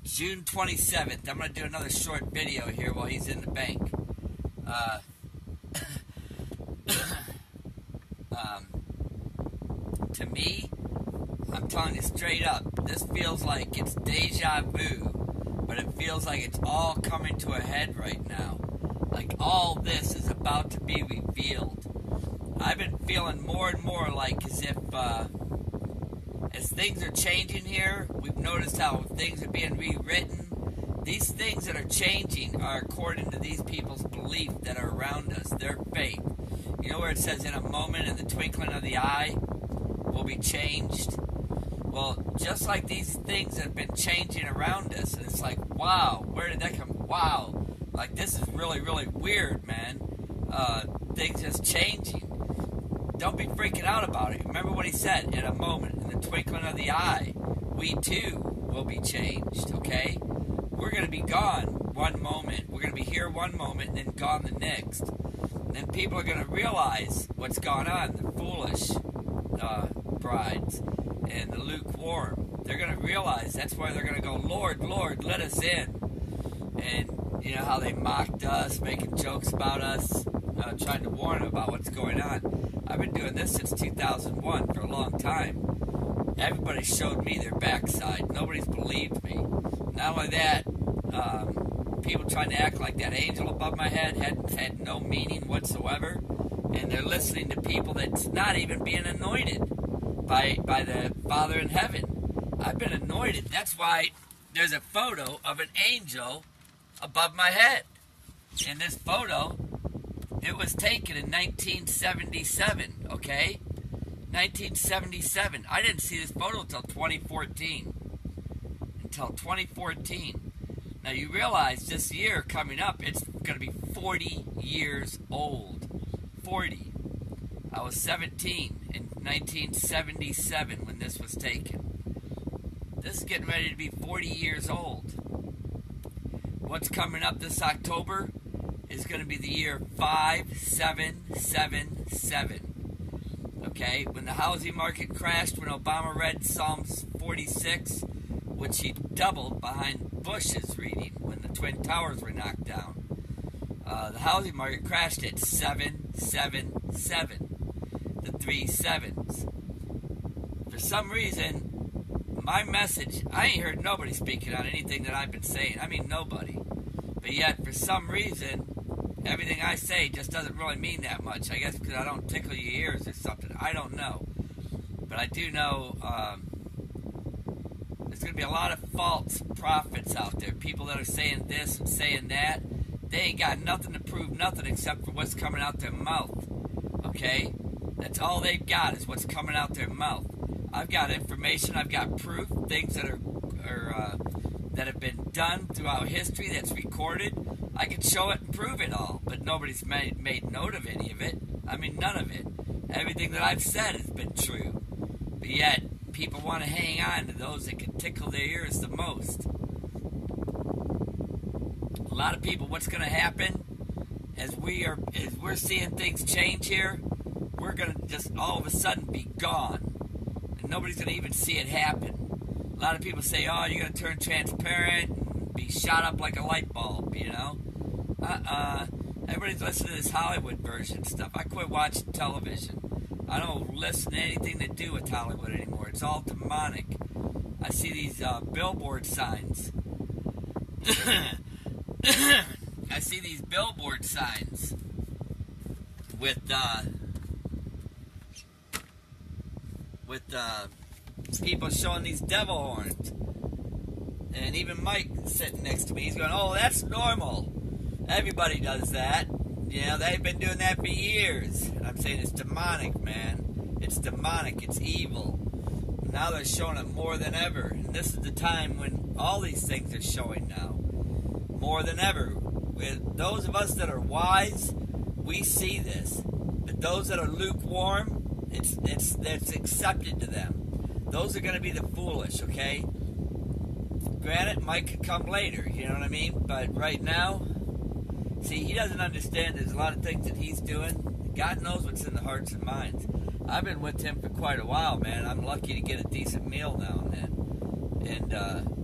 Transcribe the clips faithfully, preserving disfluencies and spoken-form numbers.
June twenty-seventh. I'm going to do another short video here while he's in the bank. Uh, um, to me, I'm telling you straight up, this feels like it's deja vu, but it feels like it's all coming to a head right now. Like all this is about to be revealed. I've been feeling more and more like as if, uh, as things are changing here, we've noticed how things are being rewritten. These things that are changing are according to these people's belief that are around us, their faith. You know where it says in a moment, in the twinkling of the eye, will be changed? Well, just like these things have been changing around us, and it's like, wow, where did that come? Wow, like this is really, really weird, man. Uh, things just changing. Don't be freaking out about it. Remember what he said, in a moment, in the twinkling of the eye, we too will be changed, okay? We're going to be gone one moment. We're going to be here one moment and then gone the next. And then people are going to realize what's gone on, the foolish uh, brides and the lukewarm. They're going to realize that's why they're going to go, Lord, Lord, let us in. And you know how they mocked us, making jokes about us, uh, trying to warn them about what's going on. I've been doing this since two thousand one for a long time. Everybody showed me their backside. Nobody's believed me. Not only that, um, people trying to act like that angel above my head had, had no meaning whatsoever. And they're listening to people that's not even being anointed by, by the Father in heaven. I've been anointed. That's why there's a photo of an angel above my head. In this photo, it was taken in nineteen seventy-seven, okay? nineteen seventy-seven. I didn't see this photo until twenty fourteen. Until twenty fourteen. Now you realize this year coming up, it's going to be forty years old. forty. I was seventeen in nineteen seventy-seven when this was taken. This is getting ready to be forty years old. What's coming up this October is going to be the year five seven seven seven. Okay, when the housing market crashed, when Obama read Psalms forty-six, which he doubled behind Bush's reading when the Twin Towers were knocked down. Uh, the housing market crashed at seven seven seven. The three sevens. For some reason, my message, I ain't heard nobody speaking on anything that I've been saying. I mean, nobody. But yet, for some reason, everything I say just doesn't really mean that much. I guess because I don't tickle your ears or something. I don't know. But I do know um, there's going to be a lot of false prophets out there. People that are saying this and saying that. They ain't got nothing to prove nothing except for what's coming out their mouth. Okay? That's all they've got is what's coming out their mouth. I've got information. I've got proof. Things that are, are uh, that have been done throughout history that's recorded. I can show it and prove it all, but nobody's made, made note of any of it. I mean, none of it. Everything that I've said has been true. But yet, people want to hang on to those that can tickle their ears the most. A lot of people, what's going to happen as we are, as we're seeing things change here, we're going to just all of a sudden be gone. And nobody's going to even see it happen. A lot of people say, oh, you're going to turn transparent and be shot up like a light bulb, you know? Uh-uh. Everybody's listening to this Hollywood version stuff. I quit watching television. I don't listen to anything to do with Hollywood anymore. It's all demonic. I see these uh, billboard signs. I see these billboard signs with uh, with uh, people showing these devil horns. And even Mike sitting next to me, he's going, oh, that's normal. Everybody does that. You know, they've been doing that for years. And I'm saying it's demonic, man. It's demonic. It's evil. Now they're showing it more than ever. And this is the time when all these things are showing now. More than ever. With those of us that are wise, we see this. But those that are lukewarm, it's, it's, it's accepted to them. Those are going to be the foolish, okay? Granted, Mike could come later, you know what I mean? But right now, see, he doesn't understand there's a lot of things that he's doing. God knows what's in the hearts and minds. I've been with him for quite a while, man. I'm lucky to get a decent meal now and then. And, uh,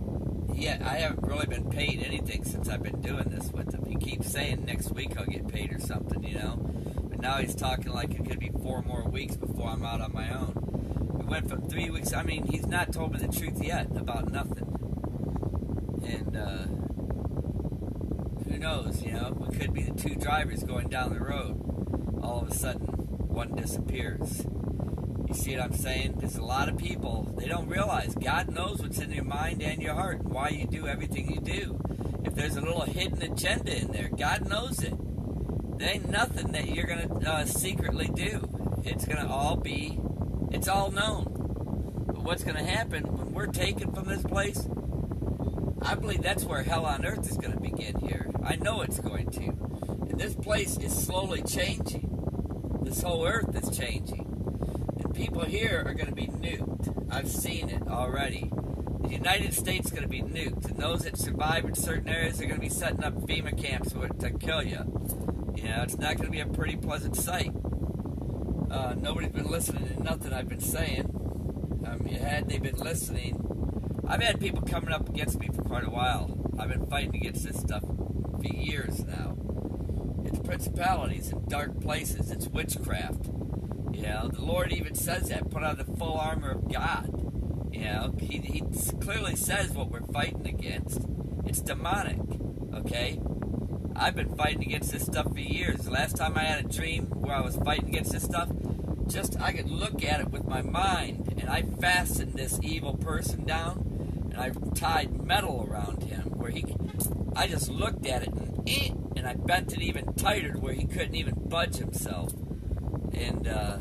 yeah, I haven't really been paid anything since I've been doing this with him. He keeps saying next week I'll get paid or something, you know. But now he's talking like it could be four more weeks before I'm out on my own. We went from three weeks. I mean, he's not told me the truth yet about nothing. And uh, who knows, you know? We could be the two drivers going down the road. All of a sudden, one disappears. You see what I'm saying? There's a lot of people, they don't realize God knows what's in your mind and your heart and why you do everything you do. If there's a little hidden agenda in there, God knows it. There ain't nothing that you're going to uh, secretly do. It's going to all be, it's all known. But what's going to happen when we're taken from this place, I believe that's where hell on earth is going to begin here. I know it's going to. And this place is slowly changing. This whole earth is changing. People here are going to be nuked. I've seen it already. The United States is going to be nuked, and those that survive in certain areas are going to be setting up FEMA camps to kill you. You know, it's not going to be a pretty pleasant sight. Uh, nobody's been listening to nothing I've been saying. Um, had they been listening, I've had people coming up against me for quite a while. I've been fighting against this stuff for years now. It's principalities in dark places. It's witchcraft. You know, the Lord even says that, put on the full armor of God. You know, he, he clearly says what we're fighting against. It's demonic, okay? I've been fighting against this stuff for years. The last time I had a dream where I was fighting against this stuff, just I could look at it with my mind, and I fastened this evil person down, and I tied metal around him, where he, I just looked at it, and, eh, and I bent it even tighter where he couldn't even budge himself. And uh,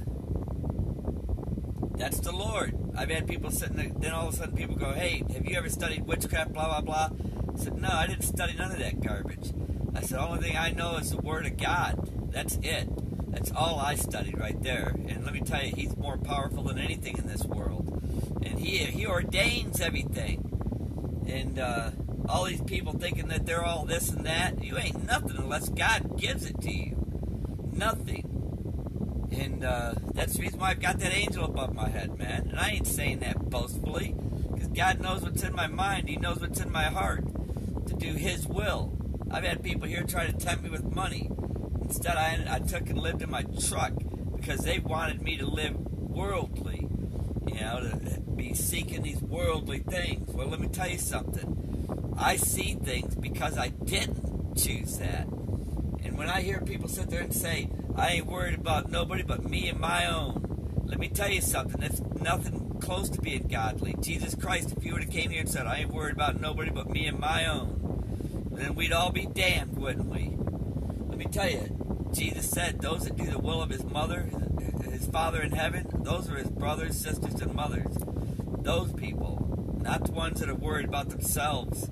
that's the Lord. I've had people sitting there, then all of a sudden people go, hey, have you ever studied witchcraft, blah, blah, blah? I said, no, I didn't study none of that garbage. I said, the only thing I know is the Word of God. That's it. That's all I studied right there. And let me tell you, He's more powerful than anything in this world. And He, he ordains everything. And uh, all these people thinking that they're all this and that, you ain't nothing unless God gives it to you. Nothing. And uh, that's the reason why I've got that angel above my head, man. And I ain't saying that boastfully, because God knows what's in my mind. He knows what's in my heart to do His will. I've had people here try to tempt me with money. Instead, I, I took and lived in my truck because they wanted me to live worldly, you know, to be seeking these worldly things. Well, let me tell you something. I see things because I didn't choose that. And when I hear people sit there and say, I ain't worried about nobody but me and my own. Let me tell you something. That's nothing close to being godly. Jesus Christ, if you would have came here and said, I ain't worried about nobody but me and my own, then we'd all be damned, wouldn't we? Let me tell you, Jesus said those that do the will of His mother, His Father in heaven, those are His brothers, sisters, and mothers. Those people, not the ones that are worried about themselves.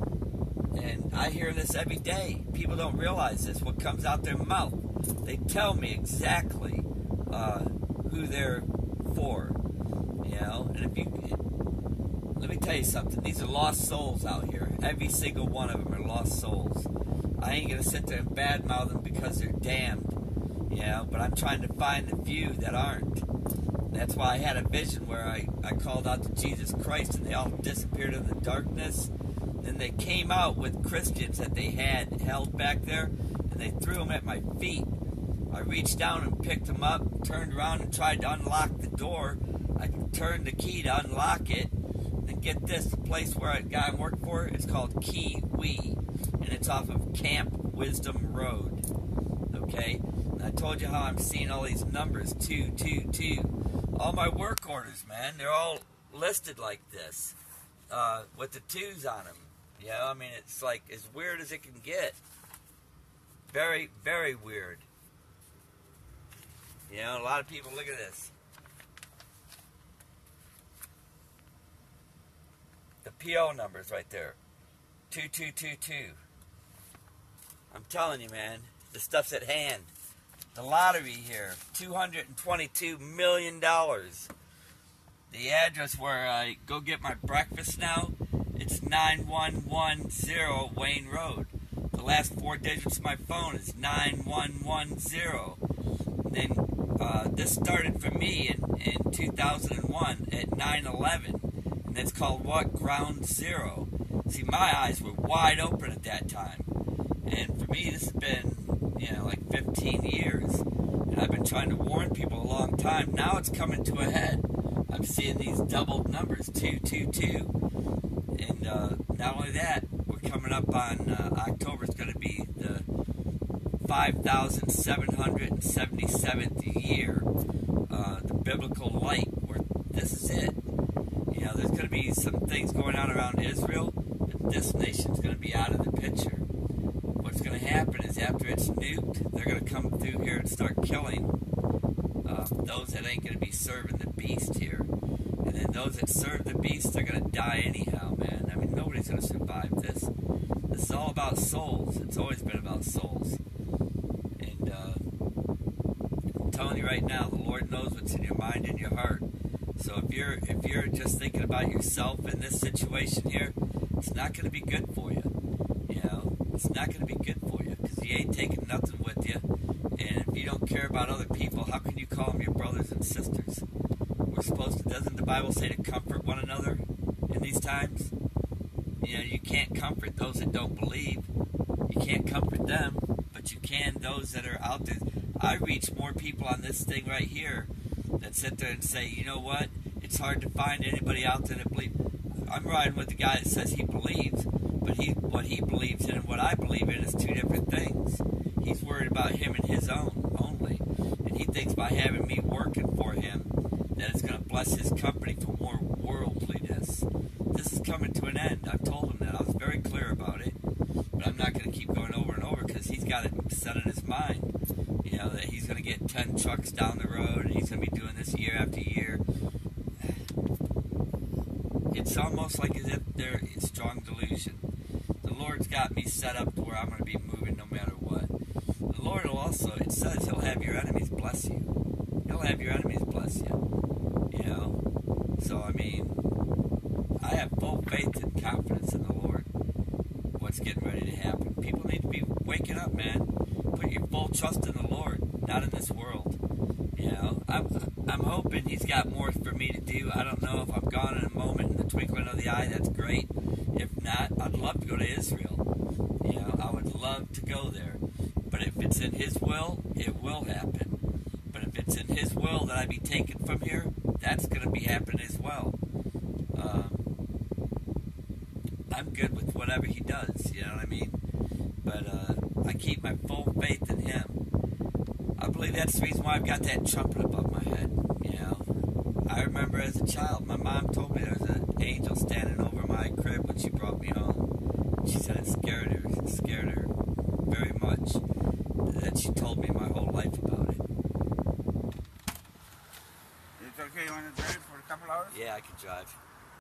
And I hear this every day. People don't realize this, what comes out their mouth. They tell me exactly uh, who they're for, you know. And if you, let me tell you something. These are lost souls out here. Every single one of them are lost souls. I ain't gonna sit there and badmouth them because they're damned, you know. But I'm trying to find the few that aren't. That's why I had a vision where I, I called out to Jesus Christ, and they all disappeared in the darkness. Then they came out with Christians that they had held back there, and they threw them at my feet. I reached down and picked them up, turned around and tried to unlock the door. I turned the key to unlock it. And get this, the place where I guy I'm working for, it's called Kiwi, and it's off of Camp Wisdom Road. Okay? And I told you how I'm seeing all these numbers, two, two, two. All my work orders, man, they're all listed like this, uh, with the twos on them. You know, I mean, it's like as weird as it can get. Very, very weird. You know, a lot of people, look at this. The P O numbers right there. two two two two. I'm telling you, man, the stuff's at hand. The lottery here, two hundred twenty-two million dollars. The address where I go get my breakfast now, it's nine one one zero Wayne Road. The last four digits of my phone is nine one one zero. And then uh, this started for me in, in two thousand one at nine eleven. And it's called what? Ground Zero. See, my eyes were wide open at that time. And for me, this has been, you know, like fifteen years. And I've been trying to warn people a long time. Now it's coming to a head. I'm seeing these doubled numbers, two, two, two. And uh, not only that, we're coming up on uh, October. It's going to be the five thousand seven hundred seventy-seventh year, uh, the biblical light, where this is it. You know, there's going to be some things going on around Israel, and this nation's going to be out of the picture. What's going to happen is after it's nuked, they're going to come through here and start killing uh, those that ain't going to be serving the beast here. And then those that serve the beast, they're going to die anyhow, man. I mean, nobody's going to survive this. This is all about souls. It's always been about souls. And uh, I'm telling you right now, the Lord knows what's in your mind and your heart. So if you're if you're just thinking about yourself in this situation here, it's not going to be good for you. You know, it's not going to be good for you because you ain't taking nothing with you. And if you don't care about other people, how can you call them your brothers and sisters? We're supposed to, doesn't the Bible say to comfort one another in these times? You know, you can't comfort those that don't believe. You can't comfort them, but you can those that are out there. I reach more people on this thing right here that sit there and say, you know what, it's hard to find anybody out there that believes. I'm riding with the guy that says he believes, but he what he believes in and what I believe in is two different things. He's worried about him and his own only, and he thinks by having me working for him that it's going to bless his company for more worldliness. This is coming to an end. I've told him that. I was very clear about it, but I'm not going to keep going over and over because he's got it set in his mind. You know, that he's going to get ten trucks down the road and he's going to be doing this year after year. It's almost like as if they're in strong delusion. The Lord's got me set up to where I'm going to be moving no matter what. The Lord will also, it says he'll have your enemies bless you. He'll have your enemies bless you. You know? So, I mean, I have full faith and confidence in the Lord. What's getting ready to happen. People need to be waking up, man. Put your full trust in the Lord, not in this world. You know, I'm, I'm hoping he's got more for me to do. I don't know if I'm gone in a moment, in the twinkling of the eye, that's great. If not, I'd love to go to Israel. You know, I would love to go there. But if it's in his will, it will happen. But if it's in his will that I be taken from here, that's going to be happening as well. Um, I'm good with whatever he does, you know what I mean? But uh, I keep my full faith in him. I believe that's the reason why I've got that trumpet above my head, you know. I remember as a child, my mom told me there was an angel standing over my crib when she brought me home. She said it scared her, it scared her very much. That she told me my whole life about it. It's okay, you want to drive for a couple hours? Yeah, I could drive.